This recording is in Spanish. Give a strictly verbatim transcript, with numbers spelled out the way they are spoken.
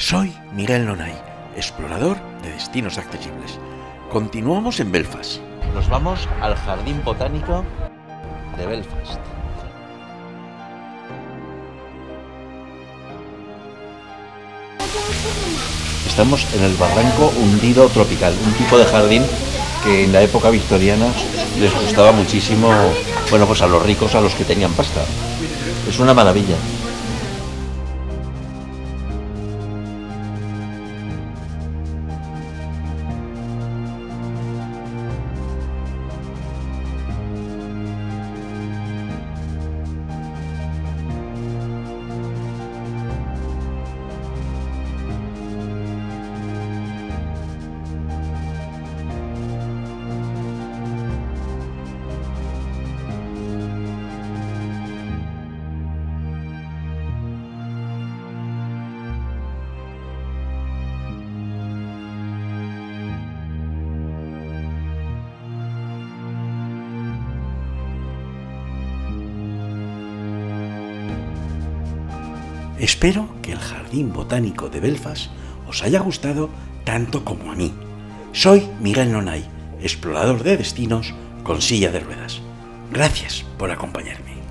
Soy Miguel Nonay, explorador de destinos accesibles. Continuamos en Belfast. Nos vamos al Jardín Botánico de Belfast. Estamos en el barranco hundido tropical, un tipo de jardín que en la época victoriana les gustaba muchísimo, bueno, pues a los ricos, a los que tenían pasta. Es una maravilla. Espero que el Jardín Botánico de Belfast os haya gustado tanto como a mí. Soy Miguel Nonay, explorador de destinos con silla de ruedas. Gracias por acompañarme.